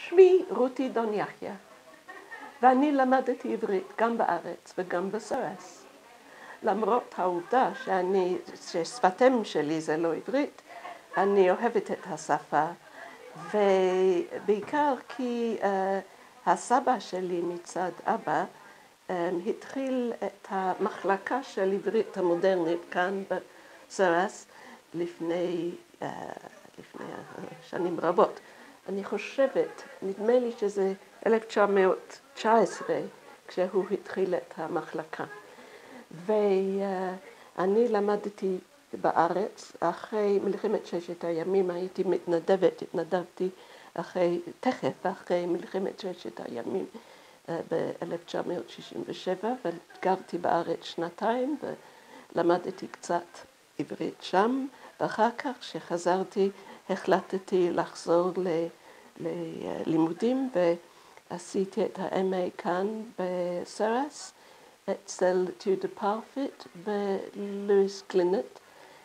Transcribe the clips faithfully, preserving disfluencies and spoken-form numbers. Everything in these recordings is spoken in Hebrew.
שמי רותי דון יחיא, ואני למדתי עברית גם בארץ וגם בסרס. למרות העובדה שאני, ששפת-אם שלי זה לא עברית, אני אוהבת את השפה, ובעיקר כי uh, הסבא שלי מצד אבא um, התחיל את המחלקה של עברית המודרנית כאן בסרס לפני, uh, לפני שנים רבות. אני חושבת, נדמה לי שזה אלף תשע מאות תשע עשרה כשהוא התחיל את המחלקה. ואני למדתי בארץ, אחרי מלחמת ששת הימים הייתי מתנדבת, התנדבתי אחרי, תכף אחרי מלחמת ששת הימים ב-אלף תשע מאות שישים ושבע, וגרתי בארץ שנתיים ולמדתי קצת עברית שם, ואחר כך כשחזרתי החלטתי לחזור ללימודים ועשיתי את ה-אם איי כאן בסרס, אצל טיודה פרפיט ולואיס קלינט,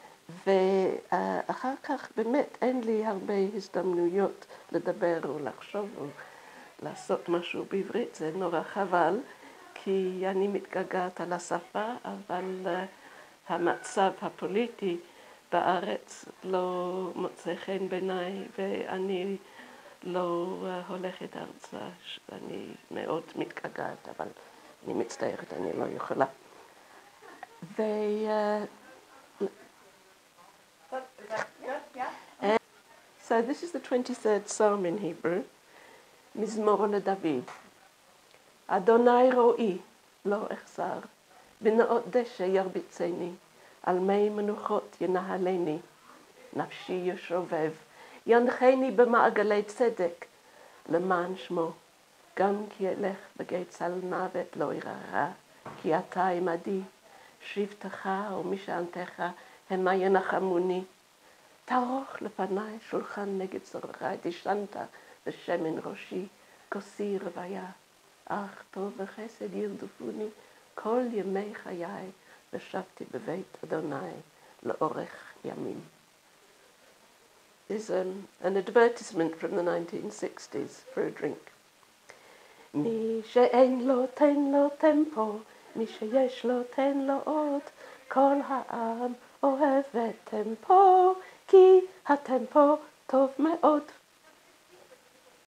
ואחר כך באמת אין לי הרבה הזדמנויות לדבר או לחשוב או לעשות משהו בעברית, זה נורא חבל, כי אני מתגעגעת על השפה, אבל המצב הפוליטי בארץ לא מוצא חן בעיניי, ואני לא הולכת ארצה, אני מאוד מתגעגעת, אבל אני מצטערת, אני לא יכולה. ו... So this is the twenty-third Psalm in Hebrew, מזמור לדוד. אדוני רואי, לא אחסר, בנאות דשא ירביצני, על מי מנוחות ינהלני, נפשי ישובב, ינחני במעגלי צדק, למען שמו. גם כי אלך בגיא צל מוות לא ירא, כי אתה עמדי, שבטך ומשענתך המה ינחמוני. תערוך לפניי שולחן נגד צורריי, דשנת בשמן ראשי, כוסי רוויה. אך טוב וחסד ירדפוני כל ימי חיי, ושבתי בבית אדוני לאורך ימים. Is um, an advertisement from the nineteen sixties for a drink. מי שאין לו תן לו טמפו, מי שיש לו תן לו עוד, כל העם אוהב את טמפו, כי הטמפו טוב מאוד